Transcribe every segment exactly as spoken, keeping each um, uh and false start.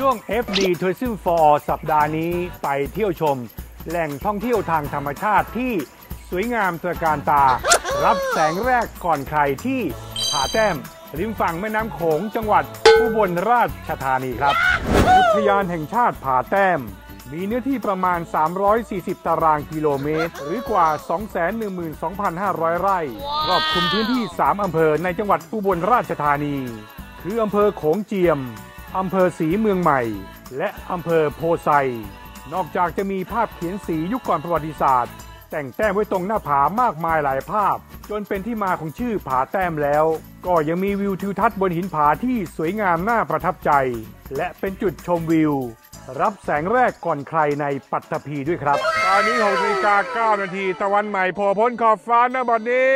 ช่วง เอฟ ดี Tourism for All สัปดาห์นี้ไปเที่ยวชมแหล่งท่องเที่ยวทางธรรมชาติที่สวยงามตระการตารับแสงแรกก่อนใครที่ผาแต้มริมฝั่งแม่น้ำโขงจังหวัดอุบลราชธานีครับอุทยานแห่งชาติผาแต้มมีเนื้อที่ประมาณสามร้อยสี่สิบตารางกิโลเมตรหรือกว่า สองแสนหนึ่งหมื่นสองพันห้าร้อย ไร่ครอบคลุมพื้นที่สามอำเภอในจังหวัดอุบลราชธานีคืออำเภอโขงเจียมอำเภอศรีเมืองใหม่และอำเภอโพไซนอกจากจะมีภาพเขียนสียุคก่อนประวัติศาสตร์แต่งแต้มไว้ตรงหน้าผามากมายหลายภาพจนเป็นที่มาของชื่อผาแต้มแล้วก็ยังมีวิวทิวทัศน์บนหินผาที่สวยงามน่าประทับใจและเป็นจุดชมวิวรับแสงแรกก่อนใครในปัตตภีด้วยครับตอนนี้หกนาฬิกาเก้านาทีตะวันใหม่โผล่พ้นขอบฟ้าณบัดนี้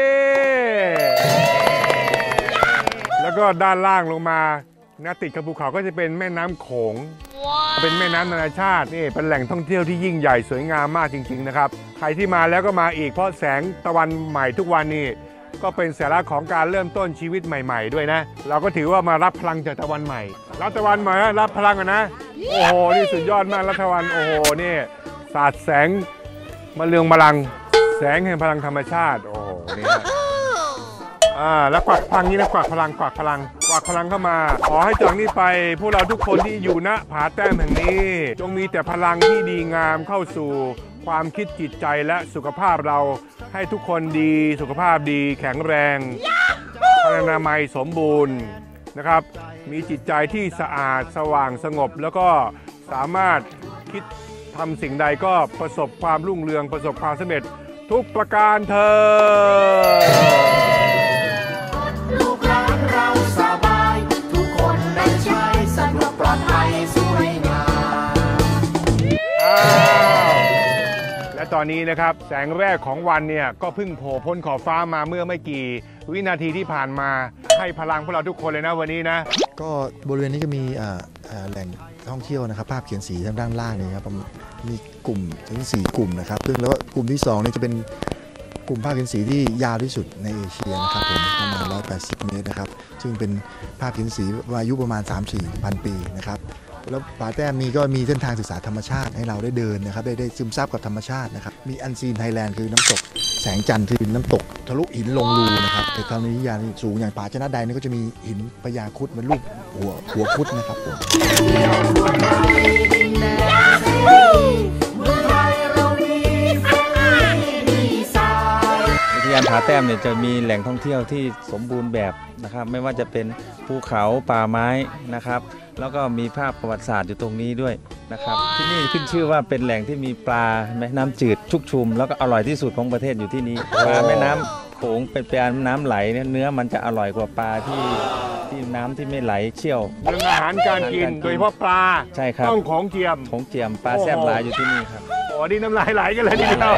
แล้วก็ด้านล่างลงมานะติดกับภูเขาก็จะเป็นแม่น้ำโขง wow. เป็นแม่น้ำนานาชาตินี่เป็นแหล่งท่องเที่ยวที่ยิ่งใหญ่สวยงามมากจริงๆนะครับใครที่มาแล้วก็มาอีกเพราะแสงตะวันใหม่ทุกวันนี้ก็เป็นสาระของการเริ่มต้นชีวิตใหม่ๆด้วยนะเราก็ถือว่ามารับพลังจากตะวันใหม่รับตะวันใหม่รับพลังกันนะโอ้โหนี่สุดยอดมากรับตะวันโอ้โหนี่สาดแสงมาเรืองพลังแสงแห่งพลังธรรมชาติโอ้โหนี่นะอ่าแล้วกวักพลังนี้นะกวักพลังกวักพลังกวักพลังเข้ามาขอให้จากนี้ไปพวกเราทุกคนที่อยู่ณผาแต้มแห่งนี้จงมีแต่พลังที่ดีงามเข้าสู่ความคิดจิตใจและสุขภาพเราให้ทุกคนดีสุขภาพดีแข็งแรงพลานามัยสมบูรณ์นะครับมีจิตใจที่สะอาดสว่างสงบแล้วก็สามารถคิดทำสิ่งใดก็ประสบความรุ่งเรืองประสบความสำเร็จทุกประการเถิดลูกหลานเราสบายทุกคนได้ใช้สะดวกปลอดภัยสวยงามและตอนนี้นะครับแสงแรกของวันเนี่ยก็เพิ่งโผล่พ้นขอบฟ้ามาเมื่อไม่กี่วินาทีที่ผ่านมาให้พลังพวกเราทุกคนเลยนะวันนี้นะก็บริเวณนี้ก็มีแหล่งท่องเที่ยวนะครับภาพเขียนสีทางด้านล่างนี่ครับมีกลุ่มถึงสี่กลุ่มนะครับซึ่งแล้วกลุ่มที่สองนี่จะเป็นกลุ่มภาพเขียนสีที่ยาวที่สุดในเอเชียนะครับผมประมาณหนึ่งร้อยแปดสิบเมตรนะครับซึ่งเป็นภาพเขียนสีอายุประมาณ สามถึงสี่พัน ปีนะครับแล้วผาแต้มนี้ก็มีเส้นทางศึกษาธรรมชาติให้เราได้เดินนะครับได้ได้ซึมซับกับธรรมชาตินะครับมีอันซีนไทยแลนด์คือน้ำตกแสงจันทร์คือน้ำตกทะลุหินลงรูนะครับแต่ตอนนี้ยานสูงอย่างผาชนะใดนี่ก็จะมีหินพญาครุฑเป็นรูปหัวหัวครุฑนะครับผมอุทยานผาแต้มเนี่ยจะมีแหล่งท่องเที่ยวที่สมบูรณ์แบบนะครับไม่ว่าจะเป็นภูเขาป่าไม้นะครับแล้วก็มีภาพประวัติศาสตร์อยู่ตรงนี้ด้วยนะครับที่นี่ขึ้นชื่อว่าเป็นแหล่งที่มีปลาแม่น้ำจืดชุกชุมแล้วก็อร่อยที่สุดของประเทศอยู่ที่นี้ปลาแม่น้ำโขงเป็นปลาน้ำไหลเนี่ยเนื้อมันจะอร่อยกว่าปลาที่ที่น้ำที่ไม่ไหลเชี่ยวเรื่องอาหารการกินโดยเฉพาะปลาใช่ครับต้องของเจียมของเจียมปลาแซ่บหลายอยู่ที่นี่ครับโอ้ดีน้ำลายไหลกันเลยทีเดียว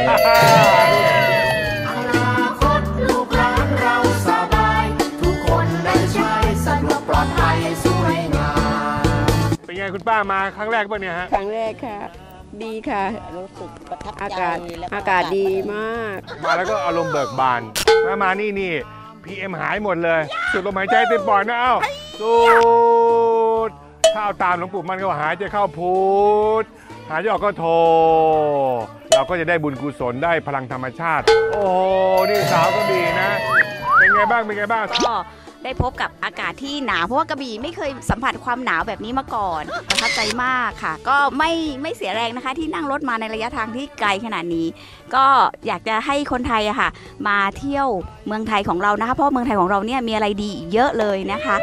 ลูกหลานเราสบายทุกคนได้ใช้สะดวกปลอดภัยสวยงามเป็นไงคุณป้ามาครั้งแรกป่ะเนี่ยฮะครั้งแรกค่ะดีค่ะรู้สึกประทับใจอากาศอากาศดีมากมาแล้วก็อารมณ์เบิกบานมามานี่นี่ พี เอ็ม หายหมดเลยสูดลมหายใจเต็มปอดนะเอ้าสูดถ้าเอาตามหลวงปู่มันก็หายใจเข้าพุทหายใจออกก็โทเราก็จะได้บุญกุศลได้พลังธรรมชาติโอ้โหนี่สาวก็ดีนะเป็นไงบ้างเป็นไงบ้างก็ได้พบกับอากาศที่หนาวเพราะว่ากระบี่ไม่เคยสัมผัสความหนาวแบบนี้มาก่อนประทับใจมากค่ะก็ไม่ไม่เสียแรงนะคะที่นั่งรถมาในระยะทางที่ไกลขนาดนี้ก็อยากจะให้คนไทยอะค่ะมาเที่ยวเมืองไทยของเรานะคะเพราะเมืองไทยของเราเนี่ยมีอะไรดีเยอะเลยนะคะ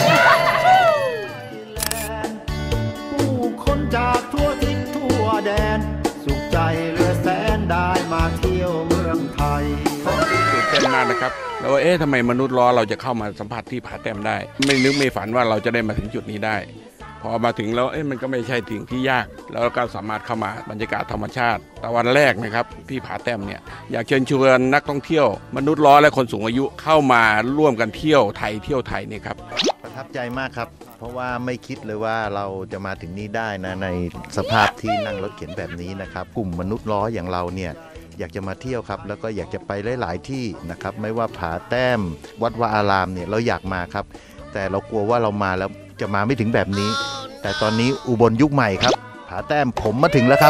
ผู้คนจากทั่วทิศทั่วแดนสุขใจเหลือแสนได้มาเที่ยวเมืองไทยตื่นเต้นมากนะครับแล้วว่าเอ๊ะทำไมมนุษย์ล้อเราจะเข้ามาสัมผัสที่ผาแต้มได้ไม่นึกไม่ฝันว่าเราจะได้มาถึงจุดนี้ได้พอมาถึงแล้วเอ๊ะมันก็ไม่ใช่สิ่งที่ยากแล้วก็สามารถเข้ามาบรรยากาศธรรมชาติตะวันแรกนะครับที่ผาแต้มเนี่ยอยากเชิญชวนนักท่องเที่ยวมนุษย์ล้อและคนสูงอายุเข้ามาร่วมกันเที่ยวไทยเที่ยวไทยนี่ครับประทับใจมากครับเพราะว่าไม่คิดเลยว่าเราจะมาถึงนี่ได้นะในสภาพที่นั่งรถเข็นแบบนี้นะครับกลุ่มมนุษย์ล้ออย่างเราเนี่ยอยากจะมาเที่ยวครับแล้วก็อยากจะไปหลายๆที่นะครับไม่ว่าผาแต้มวัดวาอารามเนี่ยเราอยากมาครับแต่เรากลัวว่าเรามาแล้วจะมาไม่ถึงแบบนี้แต่ตอนนี้อุบลยุคใหม่ครับผาแต้มผมมาถึงแล้วครับ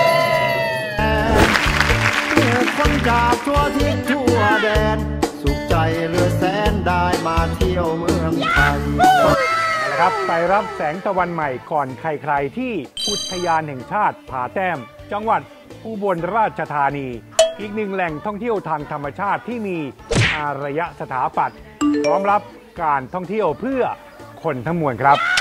ผู้คนจากทั่วทิศทั่วแดนสุขใจเหลือแสนได้มาเที่ยวเมืองไทยนะครับไปรับแสงตะวันใหม่ก่อนใครๆที่อุทยานแห่งชาติผาแต้มจังหวัดอุบลราชธานีอีกหนึ่งแหล่งท่องเที่ยวทางธรรมชาติที่มีอารยสถาปัตย์พร้อมรับการท่องเที่ยวเพื่อคนทั้งมวลครับ